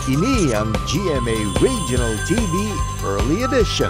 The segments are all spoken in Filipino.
Ini ang GMA Regional TV Early Edition.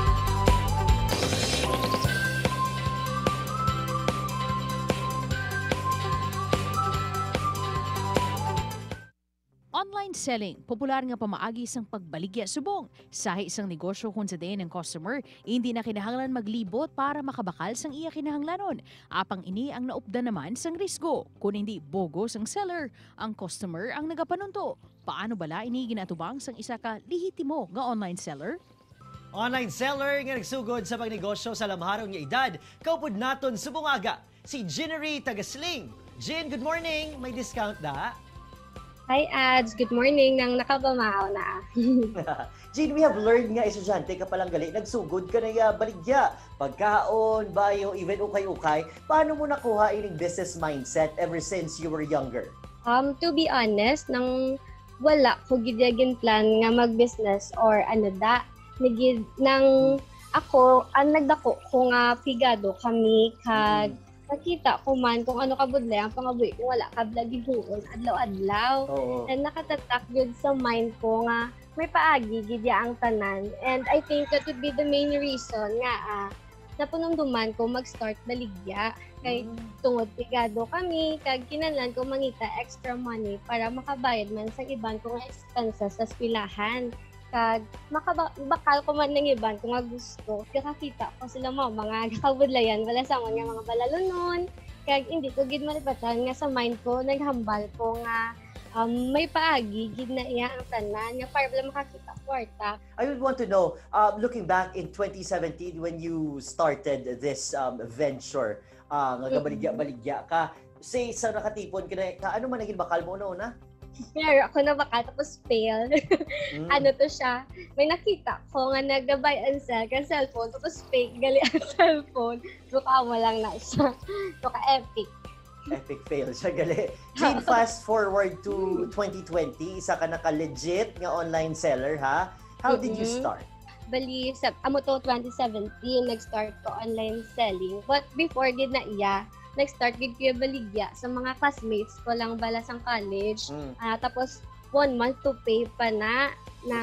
Online selling, popular nga pamaagi sang pagbaligya subong. Sa isang negosyo kung sa day ng customer, hindi na kinahanglan maglibot para makabakal sang iya kinahanglanon. Apang ini ang naupda naman sang risgo. Kung hindi bogo sang seller, ang customer ang nagapanunto. Paano bala ini ginatubang sang isa ka lihitimo nga online seller? Online seller nga nagsugod sa pagnegosyo sa lamharong nga edad. Kaupod naton subong aga, si Ginnery Tagasling. Gin, good morning. May discount da? Hi, Ads. Good morning nang nakabamao na. Jean, we have learned nga estudyante ka palang gali, nagsugod ka na baligya. Pagkaon, bayo, even ukay-ukay. Paano mo nakuha ining business mindset ever since you were younger? To be honest, nang wala ko gidyagin plan nga mag-business or ano da, nang ako, ang nagdako ko nga pigado kami kag nakita ko man kung ano kabudlay ang pangabuhi kung wala ka blagiguon adlaw-adlaw. And nakatatak yun sa mind ko nga may paagi gidya ang tanan. And I think that would be the main reason nga napunumduman ko mag-start baligya. Kay tungod pigado kami, kag kinahanglan ko mangita extra money para makabayad man sa iban kong expenses sa eskwelahan. Kag bakal ko man ng iban kung nga gusto. Kakakita ko sila mga kabudlayan wala sa nga mga balalunon. Kag hindi ko gid malipatan nga sa mind ko naghambal ko nga may paagi gid na iya ang tanan nga para wala makakita kwarta. I would want to know, looking back in 2017 when you started this venture, nga baligya ka, say sa nakatipon ka na, ano man naging bakal mo una? Pero ako na baka tapos fail. Ano to siya? May nakita ko nga nag-buy and sell ka cellphone tapos fake gali ang cellphone. Buka mo lang na siya. Buka epic. Epic fail siya gali. Jean, fast forward to 2020, isa ka naka-legit nga online seller ha? How did you start? Bali, amo to 2017, nag-start ko online selling. But before gid na iya, nag-start gid ko baligya sa mga classmates ko lang bala sang college. Tapos 1 month to pay pa na nang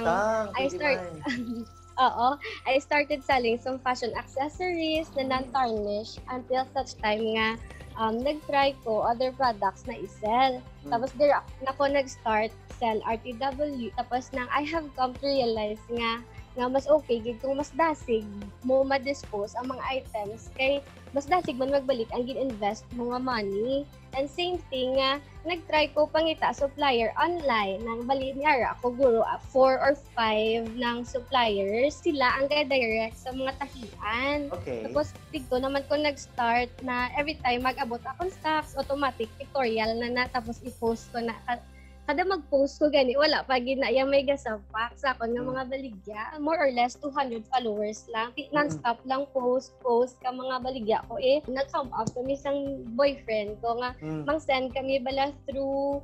I started selling some fashion accessories na non-tarnish until such time nga nag-try ko other products na i-sell. Tapos there ako nag-start sell RTW. Tapos nang I have come to realize nga mas okay gid kung mas dasig mo ma-dispose ang mga items kay mas dasig man magbalik ang gin-invest mo nga money. And same thing nga nag-try ko pangita supplier online nang bali niya ako guro 4 or 5 ng suppliers sila ang direct sa mga tahian. Okay. Tapos dito naman ko nag-start na every time mag-abot akong stocks automatic pictorial na tapos i-post ko na kada mag-post ko gani, wala pa ginaya may gasapak sa akon ng mga baligya. More or less 200 followers lang. Non-stop lang post ka mga baligya ko. Nag-come up kami isang boyfriend ko nga, mang-send kami bala through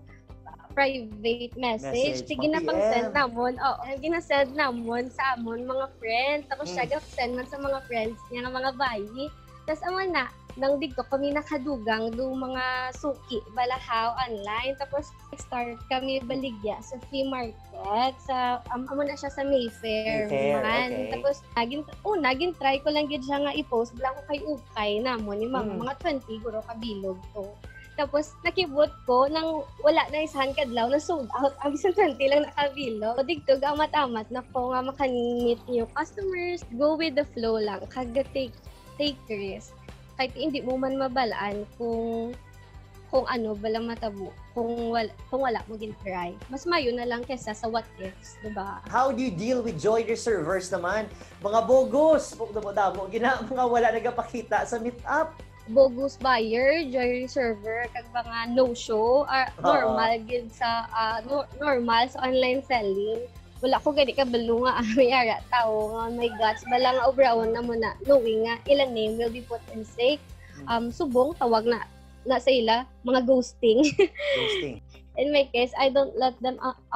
private message. Sige na pang-send namon. Ginasend namon sa amon mga friends. Tapos siya send man sa mga friends niya ng mga bayi. Tapos aman na, nang dito kami nakadugang do mga suki balahaw online. Tapos start kami baligya sa flea market sa amo na siya sa Mayfair man. Okay. Tapos naging try ko lang gid siya nga i-post lang ko kay ukay namon ni mga 20 guro kabilog to. Tapos nakibot ko nang wala na isahan kadlaw na sold out ang isang 20 lang nakabilog. So digto ga amat-amat na ko nga makanit new customers, go with the flow lang kag take risk. Kahit hindi mo man mabalaan kung ano bala matabo, kung wala mo gin-try. Mas mayo na lang kesa sa what ifs, diba? How do you deal with joy reservers naman? Mga bogus, damo mga wala nagapakita sa meet-up. Bogus buyer, joy reserver, kag mga no-show, normal gid sa normal sa online selling. Wala ko gani kabalo nga may ara tao nga my guts bala nga obrawon na mo na knowing nga ilang name will be put in stake. Subong tawag na sa ila mga ghosting. In my case, I don't let them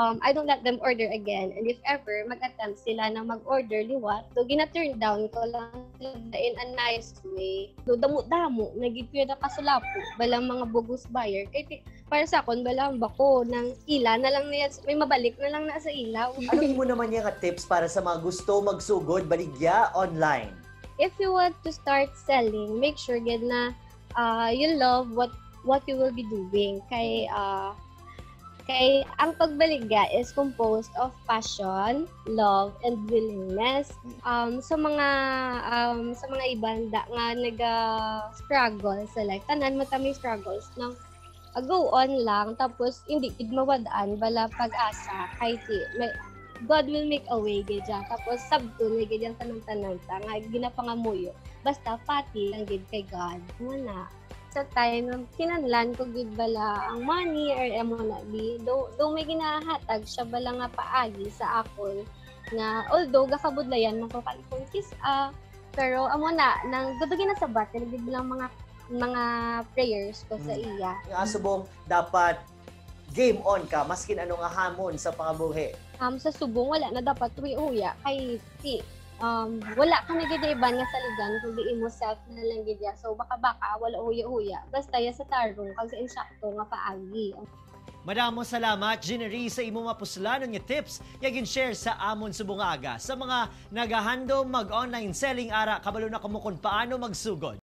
order again. And if ever mag-attempt sila na mag-order liwat, so gina-turn down ko lang in a nice way. So damo-damo nagid ko na kasulapo balang mga bogus buyer kay para sa akon balang bako ng ila na lang niya, may mabalik na lang na sa ilaw. Ano mo naman yung tips para sa mga gusto magsugod baligya online? If you want to start selling, make sure gid na you love what you will be doing. Kay ang pagbaligya is composed of passion, love, and willingness. Sa mga ibanda nga nag-struggle sa life, tanan mo tami struggles ng go on lang, tapos hindi gid mawadaan bala pag-asa kay God will make a way gid dyan. Tapos sabto ni gid yung tanan-tanan ta nga ginapangamuyo. Basta pati lang gid kay God. Muna sa time kinahanglan ko gid bala ang money or amo na di do may ginahatag siya bala nga paagi sa akon nga although gakabudlayan man ko kung pero amo na nang gudugin na sabat gid bilang mga prayers ko sa iya. Yung asubong, dapat game on ka, maskin ano nga hamon sa pangabuhi. Sa subong, wala na dapat uya kay wala ka nagidaiban nga saligan kung di mo self na lang gidya. So baka wala uya-uya. Basta ya sa tarong, kag sa insakto nga paagi. Madamo salamat, Ginnery, sa imo mapuslanon nga tips yagin share sa amon subong aga sa mga nagahandom mag-online selling ara kabalo na kamo kung paano magsugod.